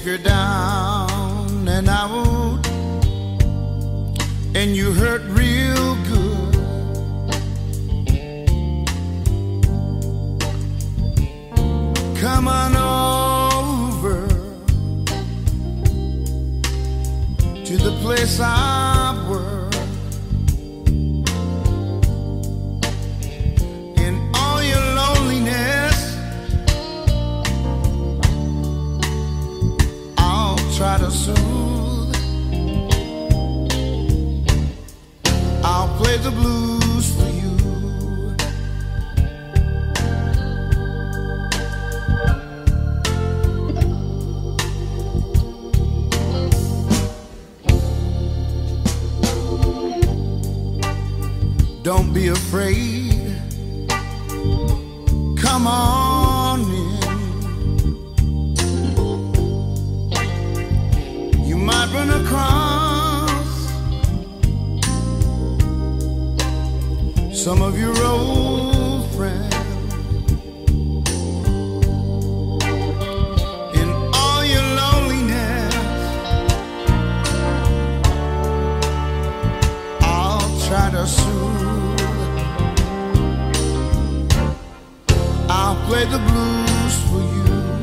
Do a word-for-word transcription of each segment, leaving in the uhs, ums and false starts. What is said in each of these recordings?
her down and out, and you hurt real good. Come on over to the place I work. In all your loneliness, I'll try to soothe. I'll play the blues for you. Don't be afraid, come on in. You might run across some of your old friends. In all your loneliness, I'll try to soothe. I'll play the blues for you.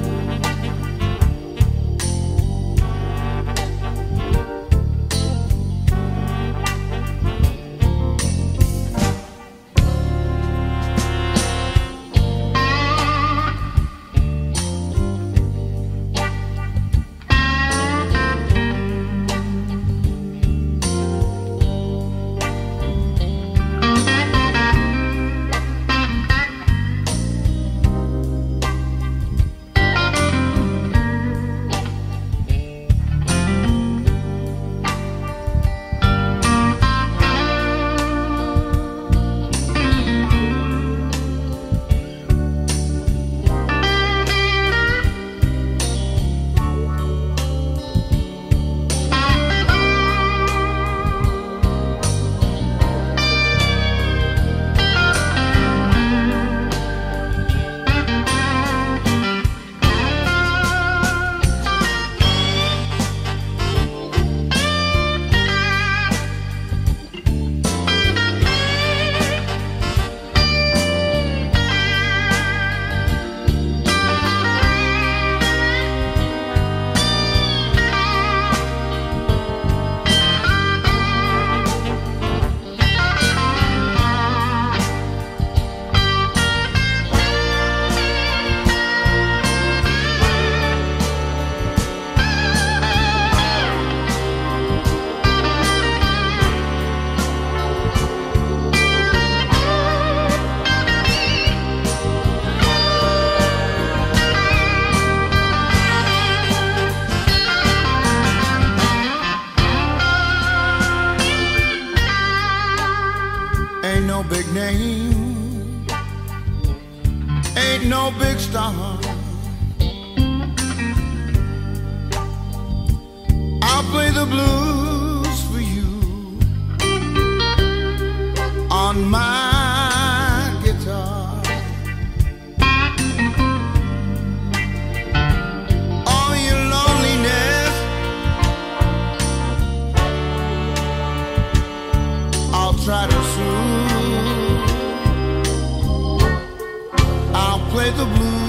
Ain't no big name, ain't no big star. I'll play the blues for you on my guitar. All your loneliness, I'll try to soothe. I'll play the blues.